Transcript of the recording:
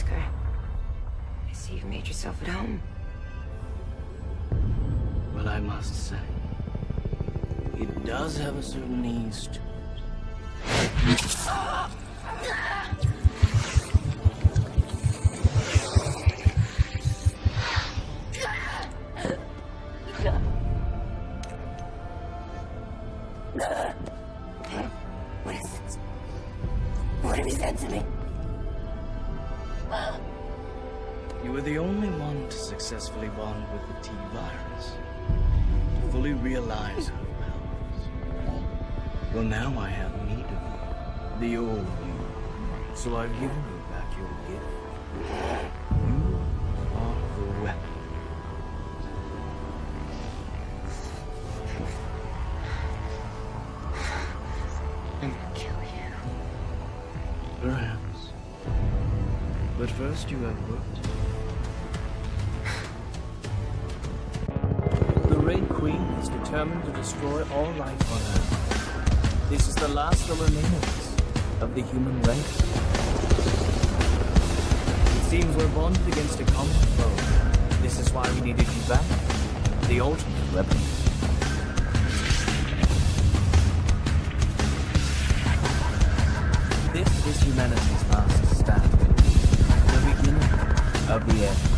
Oscar. I see you've made yourself at home. Well, I must say, it does have a certain ease to it. What is this? What have you said to me? You were the only one to successfully bond with the T-Virus, to fully realize her powers. Well, now I have need of you, the old you, so I've given you back your gift. You are the weapon. I'm gonna kill you. Perhaps. But first you have work to do. The Red Queen is determined to destroy all life on Earth. This is the last of the remains of the human race. It seems we're bonded against a common foe. This is why we needed you back. The ultimate weapon. This is humanity's last stand. The beginning of the end.